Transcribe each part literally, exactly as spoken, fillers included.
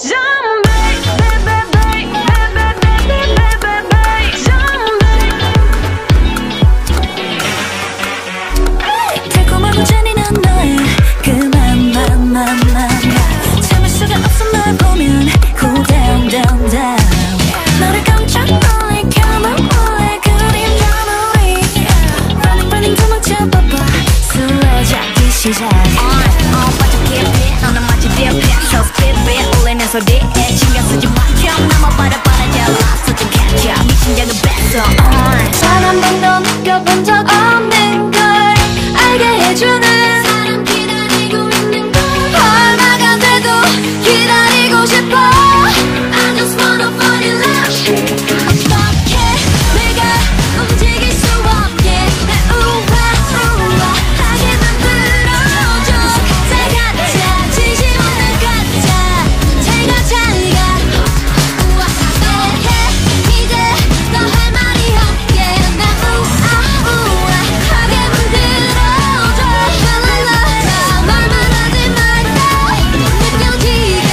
달콤하고 잔인한 너의 그 맘맘맘맘 참을 수가 없어 널 보면 cool down down down 너를 깜짝 놀래 camera 몰래 그림자 놀이 running running 도망쳐 봐봐 쓰러잡기 시작 어 빠져 깊이 너는 마치 딥해 So speedy 울리는 소리에 신경 쓰지 마 좀 넘어버려 빨아들여 좀 catch up 네 심장은 뺐어 단 한 번도 느껴본 적 없는 걸 알게 해주는 사람 기다리고 있는 걸 얼마가 돼도 기다리고 싶어 I just wanna fall in love 어떻게 내가 움직일 수 없게 날 우아우아하게 만들어줘 잘 가자 진심 없는 가짜 잘가 잘가 우아하게 해 이제 더 할 말이 없게 날 우아우아하게 만들어줘 랄랄라 말만 하지 말고 느껴지게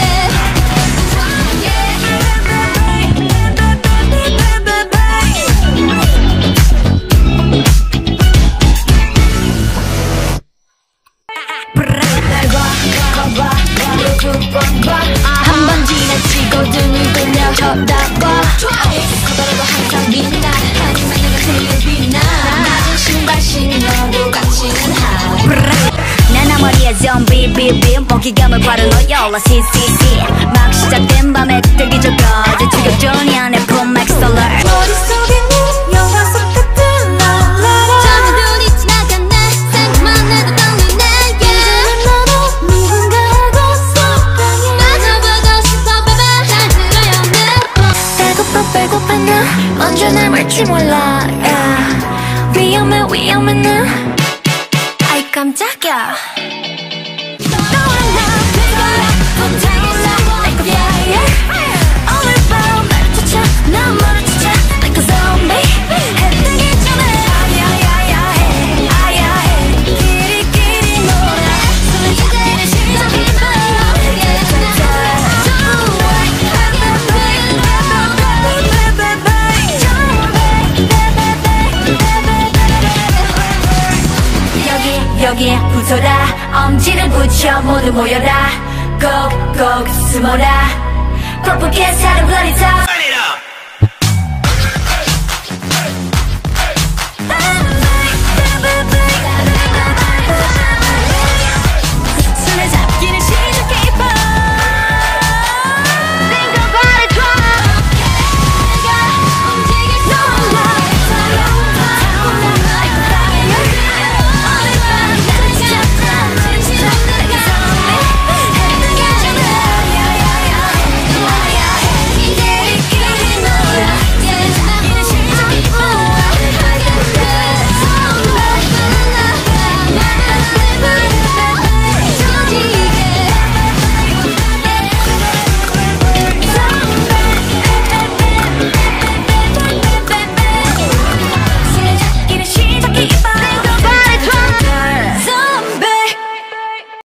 한 번 지나치고 등을 돌려 쳐다봐 커다라도 항상 빛나 하지만 내가 제일 빛나 낮은 신발 신어도 가치는 high 내 머리에 좀비 비비 먹이감을 바로 놓여 시시시 막 시작된 밤에 뜨기 전까지 추격전이 안에 품맥 설레 머릿속에 네 영화 속 같은 랄라라 잠이 눈이 지나간 내 생각만 해도 떨리네 이제는 나도 누군가하고 속상해 빠져보고 싶어 baby 잘 들어요 내 배고파 배고파 나 언제 날 말지 몰라 yeah. 위험해 위험해 나 아이 깜짝이야 너와 나 내가 붙어올라 like a fire 오늘 밤 날 쫓아 난 너를 쫓아 like a zombie 해 뜨기 전에 아야야야 해 아야해 끼리끼리 놀아 손을 잡기는 심장이 빠르게 여기 여기에 붙어라 엄지를 붙여 모두 모여라 꼭꼭 숨어라 퍽퍽해 사람 bloody top